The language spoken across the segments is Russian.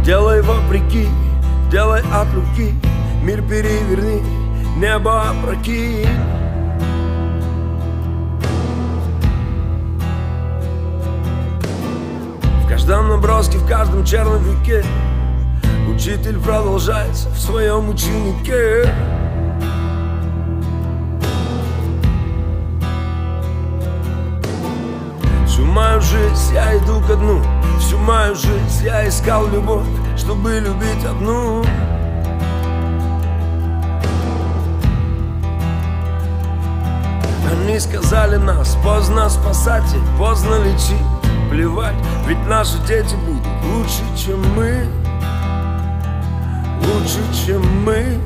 Делай вопреки, делай от руки, мир переверни, небо опрокинь. В каждом наброске, в каждом черновике учитель продолжается в своем ученике. Всю мою жизнь я иду ко дну, всю мою жизнь я искал любовь, чтобы любить одну. Они сказали нас поздно спасать и поздно лечить. Плевать, ведь наши дети будут лучше, чем мы. Лучше, чем мы.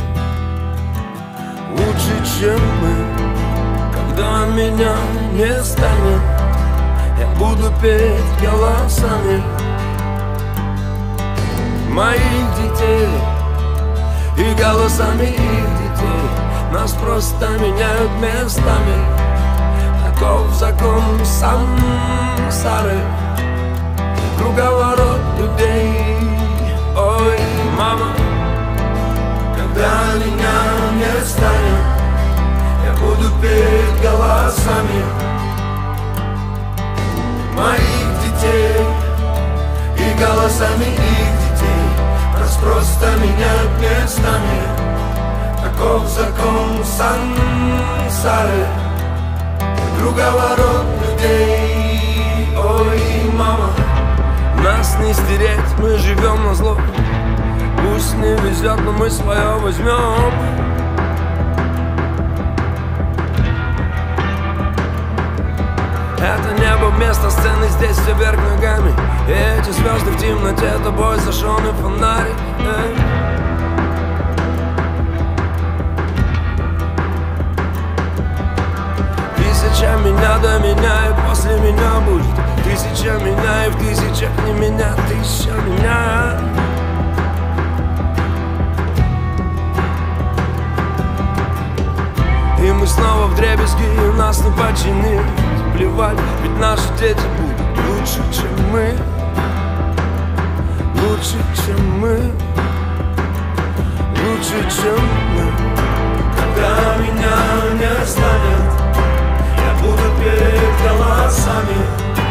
Лучше, чем мы. Когда меня не станет, я буду петь голосами моих детей и голосами их детей. Нас просто меняют местами. Таков закон сансары, круговорот людей. Ой, мама, когда меня не станет, я буду петь голосами моих детей и голосами их детей. Нас просто меняют местами. Таков закон сансары, круговорот людей. Ой, мама, нас не стереть, мы живем на зло. Пусть не везет, но мы свое возьмем. Это небо вместо сцены, здесь все вверх ногами. И эти звезды в темноте, тобой зажженный фонарик. Тысяча меня до меня, и после меня будет тысяча меня, и в тысячах не меня, тысяча меня. И мы снова вдребезги, и нас не починить. Плевать, ведь наши дети будут лучше, чем мы. Лучше, чем мы. Лучше, чем мы. Когда меня не станет, я буду петь голосами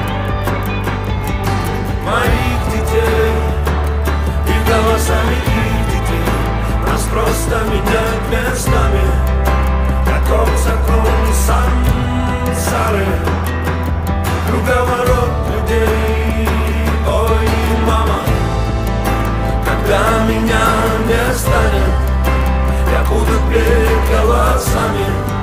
моих детей и голосами их детей. Нас просто меняют местами. Таков закон сансары, круговорот людей. Ой, мама, когда меня не станет, я буду петь голосами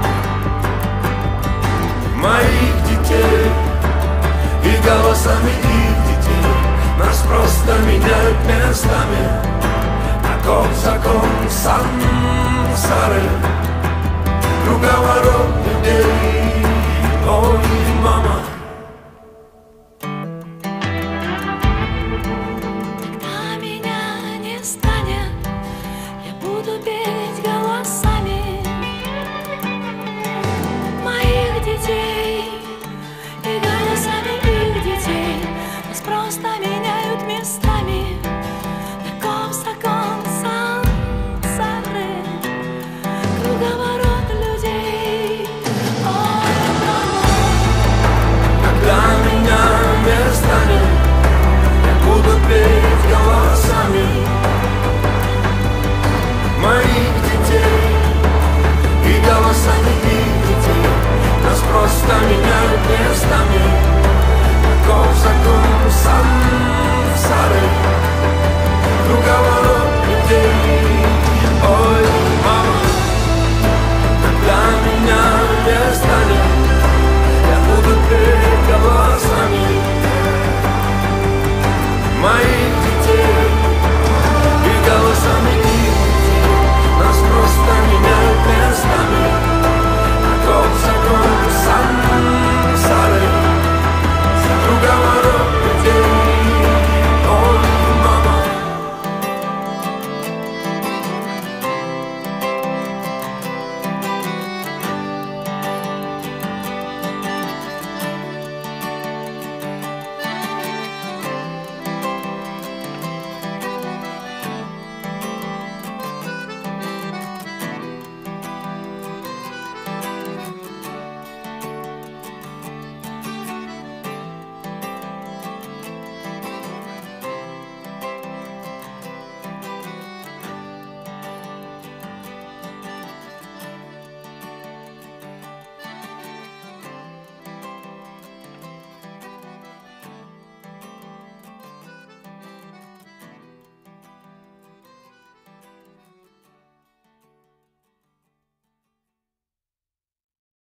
моих детей и голосами их детей. Нас просто меняют местами. Таков закон сансары, круговорот людей. Ой, мама. Когда меня не станет, я буду петь голосами моих детей и голосами их детей. Нас просто меняют местами. Таков закон сансары, круговорот людей. Ой, мама. Когда меня не станет, я буду петь голосами моих детей и голосами их детей. Нас просто меняют местами. Таков закон сансары, круговорот